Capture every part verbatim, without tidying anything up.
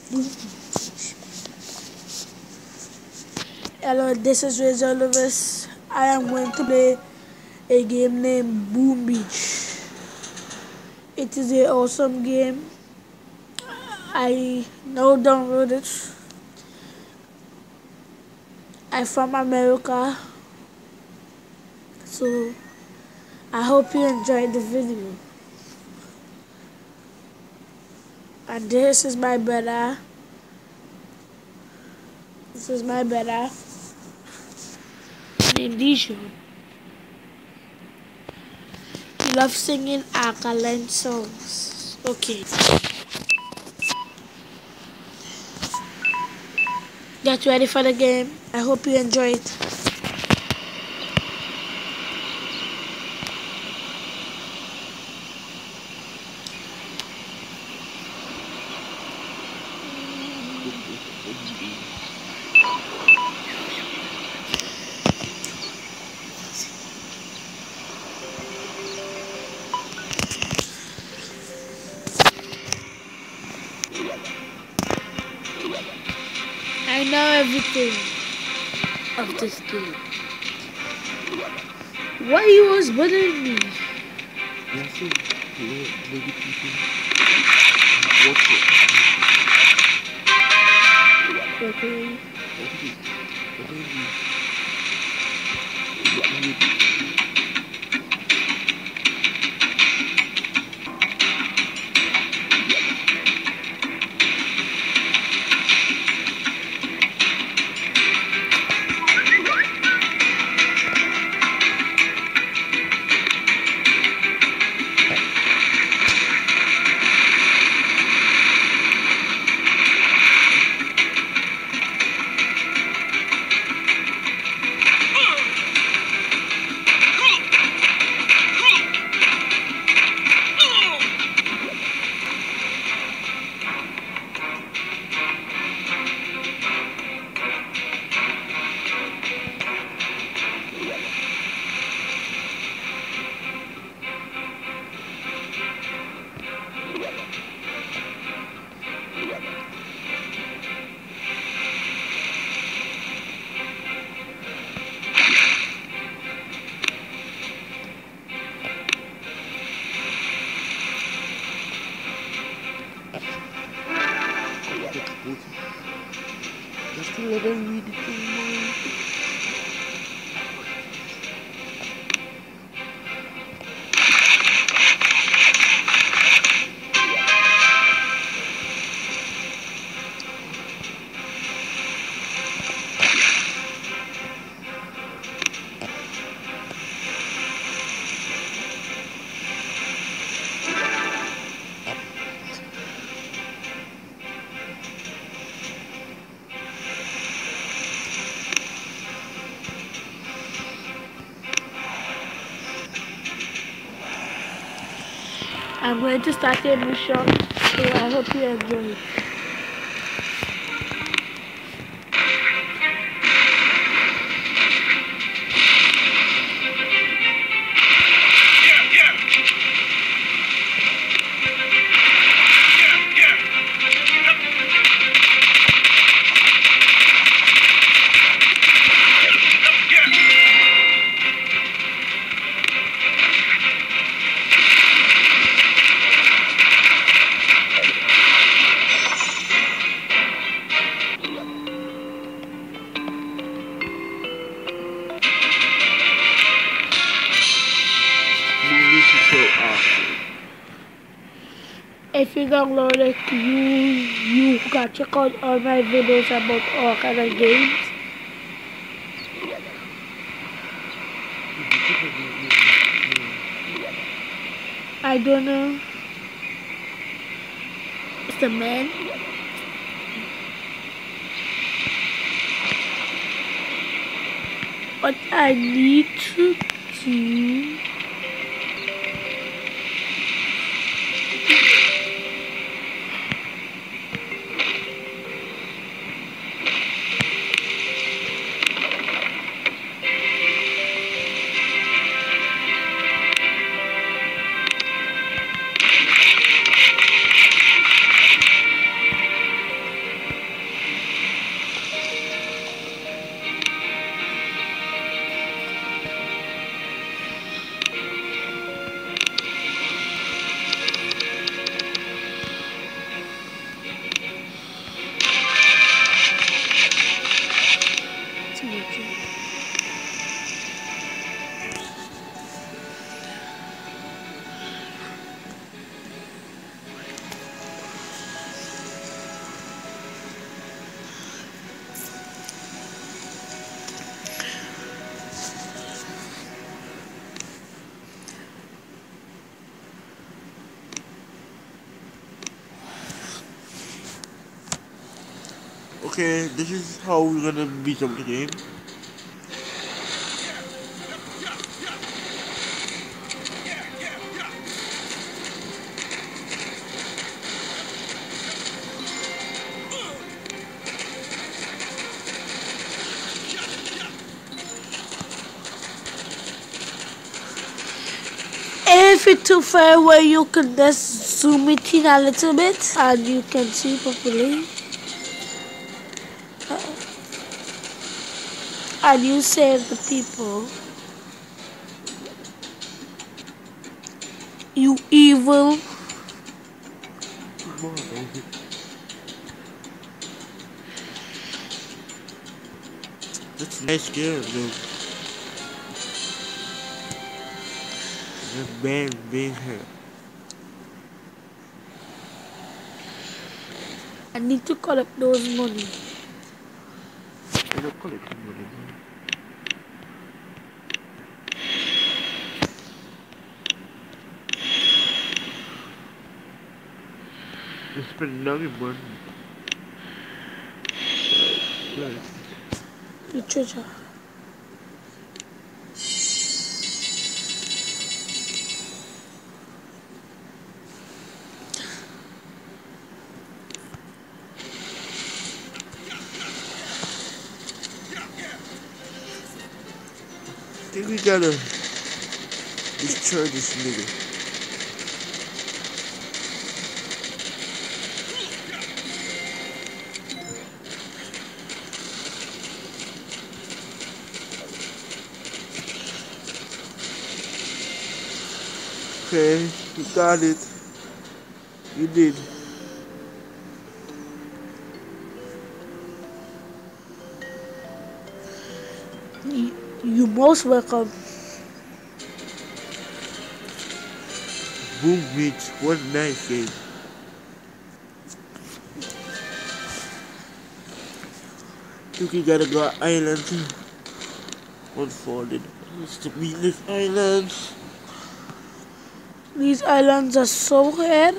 Hello, this is Razor Lewis. I am going to play a game named Bewch. It is an awesome game. I now download it. I'm from America, so I hope you enjoyed the video. And this is my brother. This is my brother named Dijon. He loves singing alkaline songs. Okay. Get ready for the game. I hope you enjoy it. I know everything of this game. Why you was bothering me? Yeah, so maybe people watch it. Okay. What is it? What is it? Just let them read it. I'm going to start a mission, so I hope you enjoy it. If you download it, you you can check out all my videos about all kind of games. I don't know. It's a man. What I need to do. Okay, this is how we're gonna beat up the game. If it's too far away, you can just zoom it in a little bit and you can see properly. And you save the people. You evil. Come on, baby. That's a nice game, though. The man being here. I need to collect those money. I don't call it money. You spend all your money. Right. Literature. I think we gotta destroy this nigga. Okay, you got it. You did. You, you most welcome. Boom beach. What a nice game. think you gotta go island too. Unfolded. It's the meatless islands. These islands are so rare.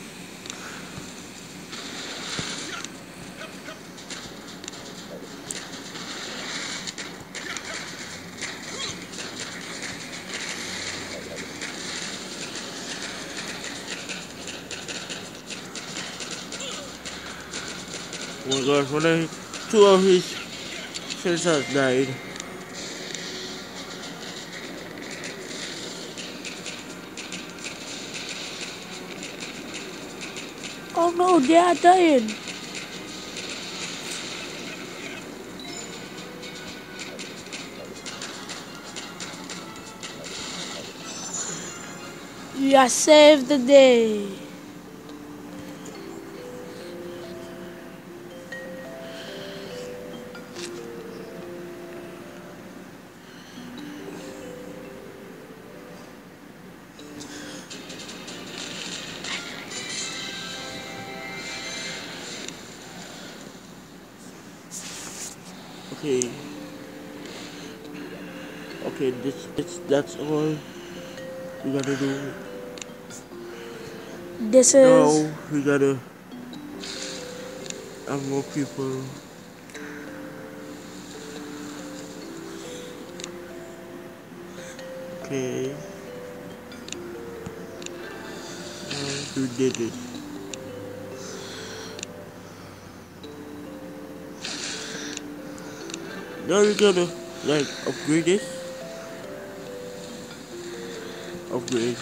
Oh my gosh, when I two of his sensors died. Oh no, they are dying. We are saved the day. Okay. Okay, this, this that's all we gotta do. This is Now we gotta have more people. Okay. Now we did it. Now we gotta like upgrade it. Upgrade.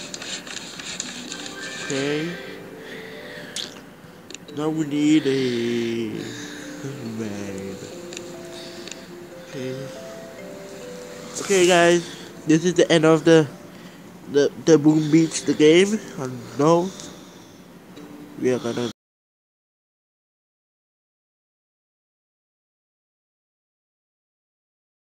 Okay. Now we need a man. Okay. Okay, guys. This is the end of the the the Boom Beach the game. And now we are gonna